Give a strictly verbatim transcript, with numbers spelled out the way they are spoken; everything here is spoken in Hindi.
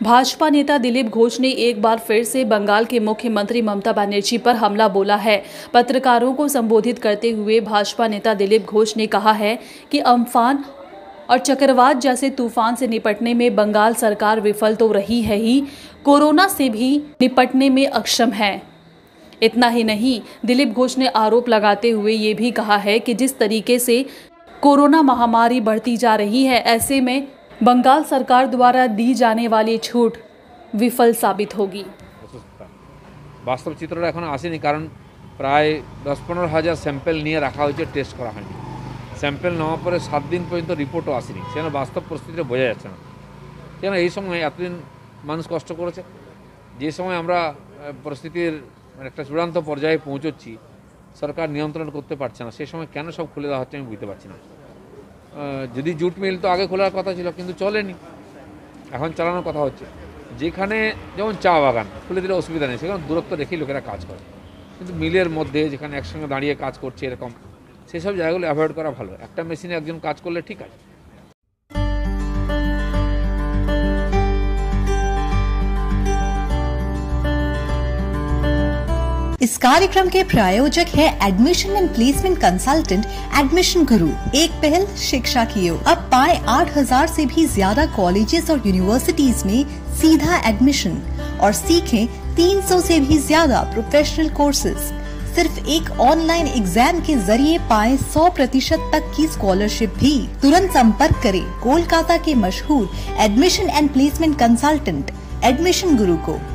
भाजपा नेता दिलीप घोष ने एक बार फिर से बंगाल के मुख्यमंत्री ममता बनर्जी पर हमला बोला है। पत्रकारों को संबोधित करते हुए भाजपा नेता दिलीप घोष ने कहा है कि अम्फान और चक्रवात जैसे तूफान से निपटने में बंगाल सरकार विफल तो रही है ही, कोरोना से भी निपटने में अक्षम है। इतना ही नहीं, दिलीप घोष ने आरोप लगाते हुए ये भी कहा है कि जिस तरीके से कोरोना महामारी बढ़ती जा रही है, ऐसे में बंगाल सरकार द्वारा दी जाने वाली छूट विफल साबित होगी। वास्तव चित्रটা এখন আসেনি, কারণ প্রায় দশ পনেরো হাজার স্যাম্পল নিয়ে রাখা হয়েছে, টেস্ট করা হয়নি। স্যাম্পল নেওয়ার পরে সাত দিন পর্যন্ত রিপোর্টও আসেনি, সেখানে বাস্তব পরিস্থিতিটা বোঝা যাচ্ছে না। কেন এই সময় এতদিন মানুষ কষ্ট করেছে, যে সময় আমরা পরিস্থিতির একটা চূড়ান্ত পর্যায়ে পৌঁছচ্ছি, সরকার নিয়ন্ত্রণ করতে পারছে না, সেই সময় কেন সব খুলে দেওয়া হচ্ছে আমি বুঝতে পারছি না। যদি জুট মিল তো আগে খোলার কথা ছিল, কিন্তু চলেনি, এখন চালানোর কথা হচ্ছে। যেখানে যেমন চা বাগান খুলে দিলে অসুবিধা নেই, সেখানে দূরত্ব রেখেই লোকেরা কাজ করে, কিন্তু মিলের মধ্যে যেখানে একসঙ্গে দাঁড়িয়ে কাজ করছে এরকম, সেসব জায়গাগুলো অ্যাভয়েড করা ভালো। একটা মেশিনে একজন কাজ করলে ঠিক আছে। इस कार्यक्रम के प्रायोजक है admission and placement consultant admission Guru. एक पहल शिक्षा की ओर। अब पाए आठ हजार से भी ज्यादा कॉलेजेस और यूनिवर्सिटीज में सीधा एडमिशन और सीखें तीन सौ से भी ज्यादा प्रोफेशनल कोर्सेज। सिर्फ एक ऑनलाइन एग्जाम के जरिए पाए सौ प्रतिशत तक की स्कॉलरशिप भी। तुरंत संपर्क करें कोलकाता के मशहूर admission and placement consultant admission Guru को।